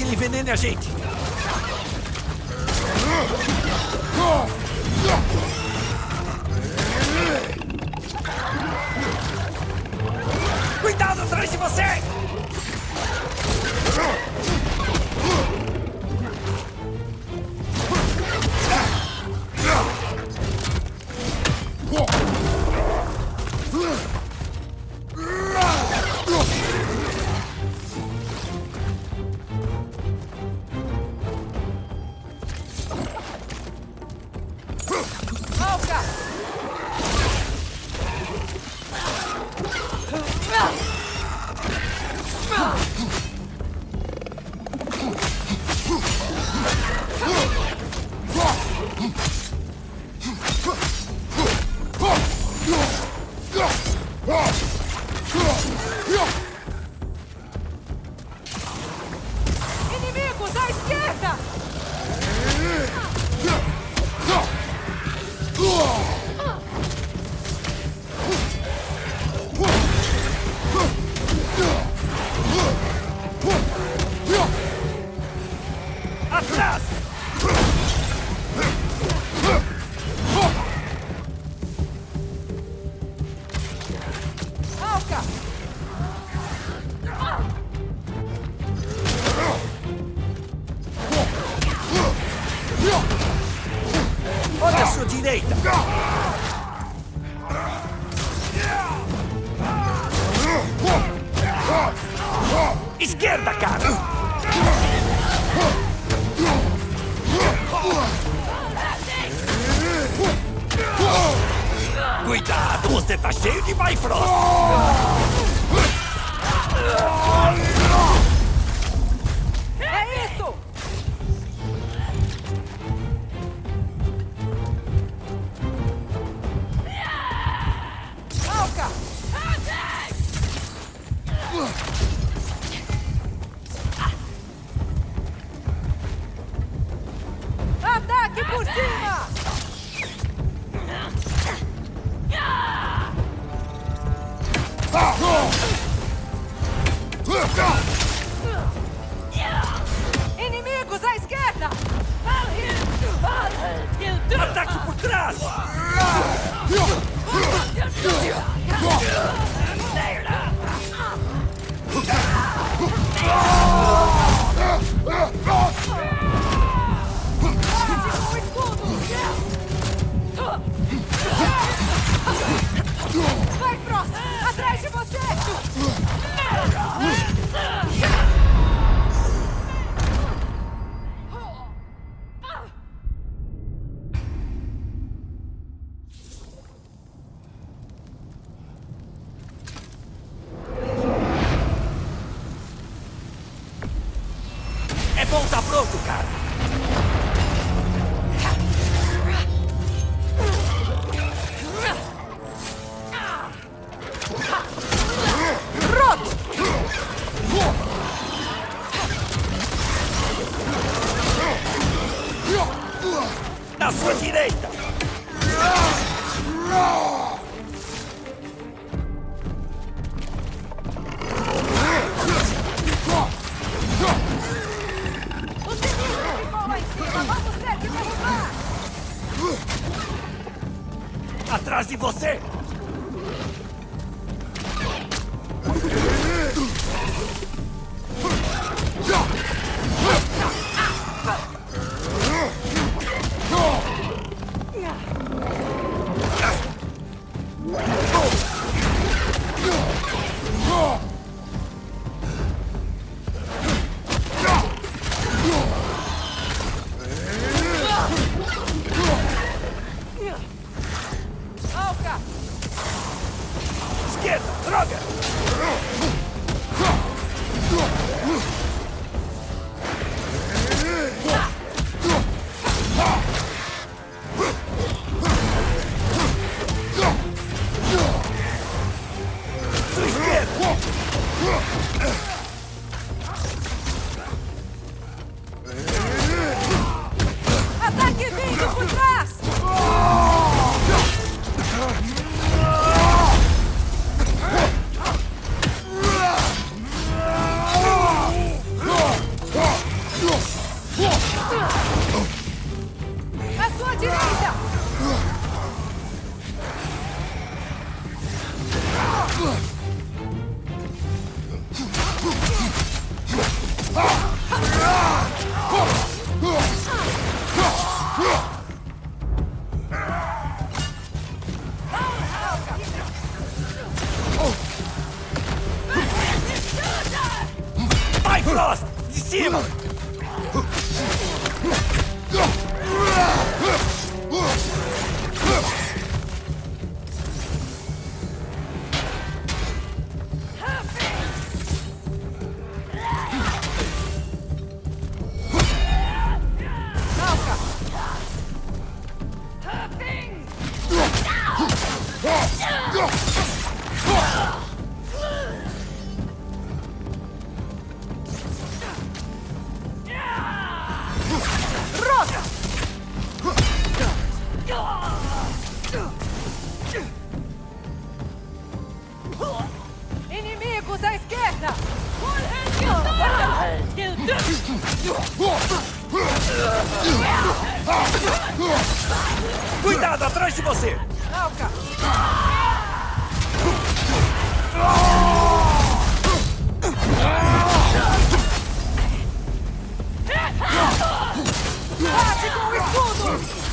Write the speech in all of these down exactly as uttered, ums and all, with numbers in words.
que ele envenene a gente! Cuidado atrás de você! Inimigos à esquerda! Atrás! Alca! Olha a sua direita! Esquerda, cara! Cuidado, você tá cheio de Bifrost! É isso! Alca! Ataque por cima! Inimigos à esquerda! Ataque por trás! Vai, Frost! Atrás de você! É bom tá pronto, cara! Na sua direita! Os inimigos ficam lá em cima! Vamos ter que derrubar! Atrás de você! Alca! À sua direita! Vai, Frost! De cima! Inimigos à esquerda! Cuidado, atrás de você! Alca! Bate com o escudo!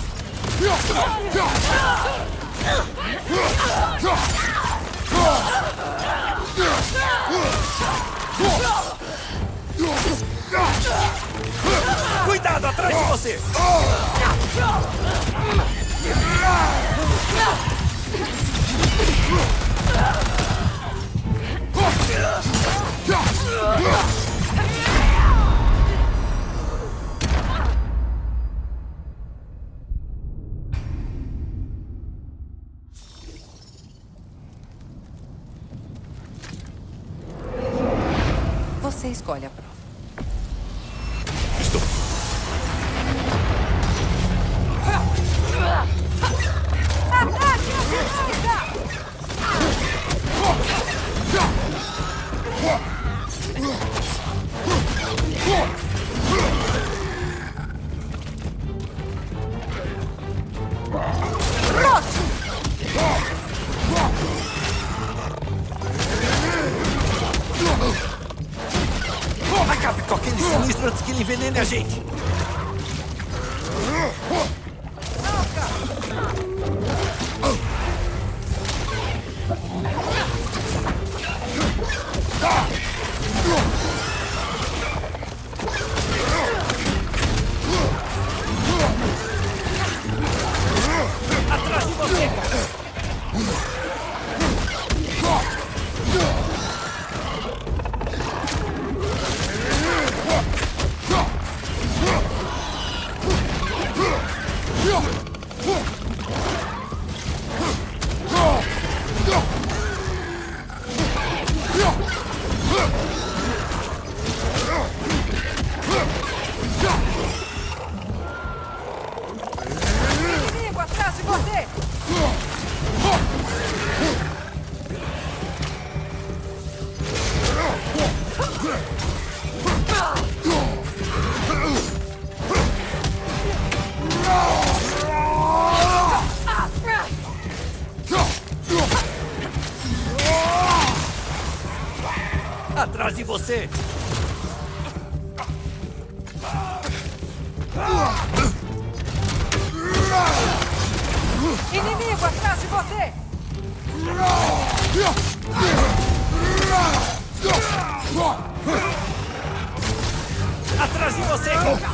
Cuidado, atrás de você! Você escolhe a prova. Estou. Ataque à direita! Acabe com aquele sinistro antes que ele envenene a gente! Atrás de você, cara! Inimigo atrás de você! Atrás de você! Inimigo atrás de você! Atrás de você!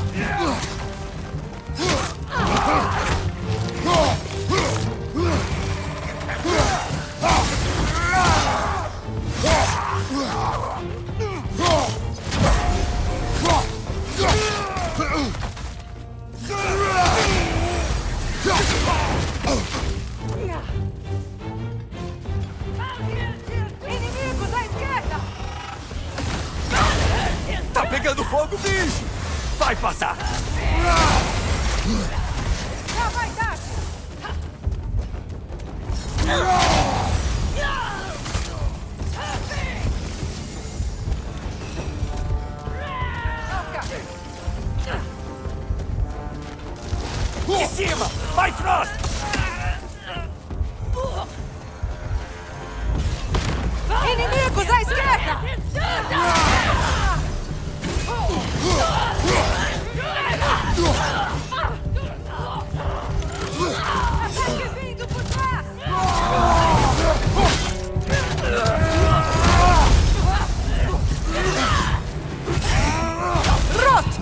Inimigos à esquerda! Tá pegando fogo, bicho! Vai passar! Já vai dar! Alca! De cima! Vai, Frost! Inimigos à esquerda! Ataque vindo por trás! Rot!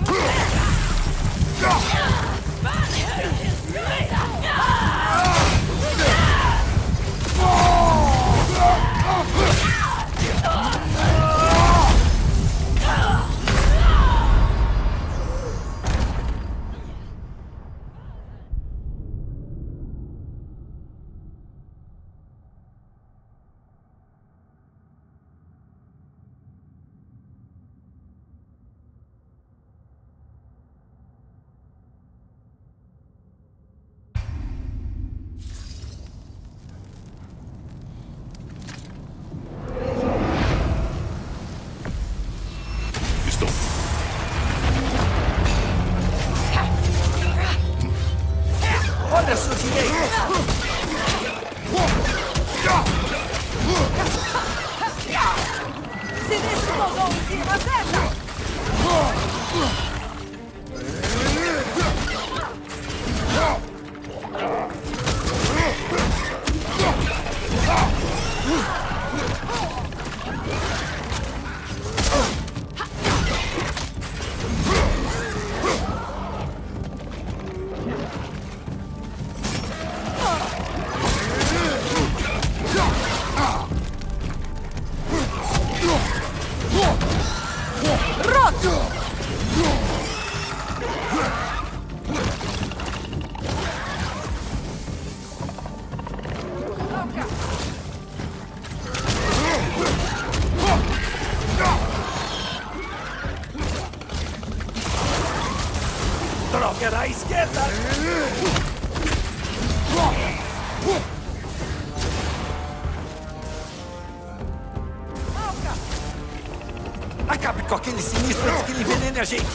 Olha a sua direita! Sinistro pousou em cima, acerta! Droga, era à esquerda! Acabe com aquele sinistro antes que ele envenene a gente!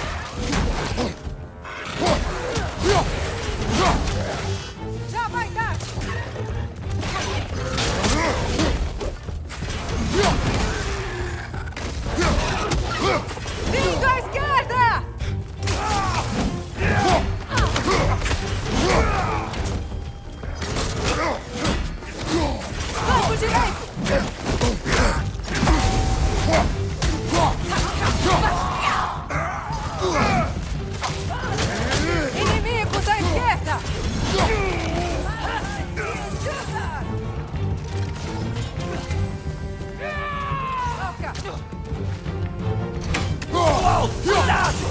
Já vai dar! Vindo à esquerda! Flanco direito! Inimigos à esquerda! Uau! Cuidado!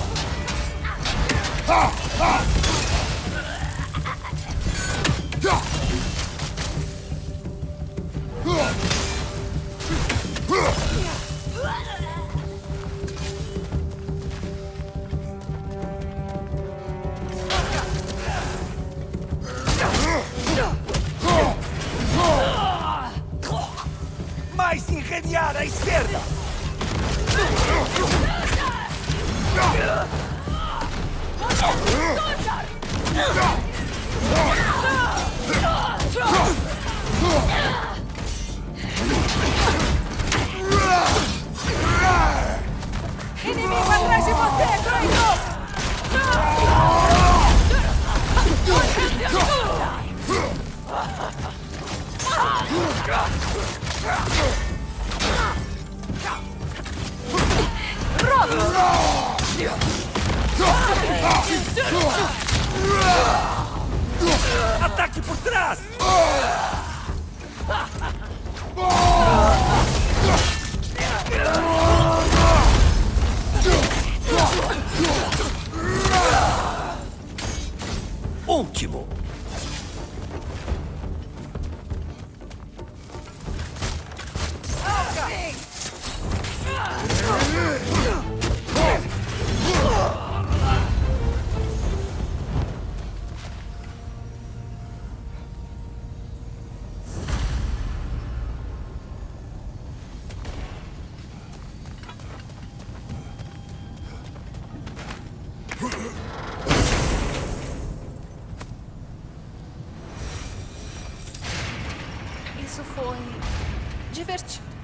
Mais enredar à esquerda! Inimigo atrás de você, Kratos! Ataque por trás! Último! foi divertido.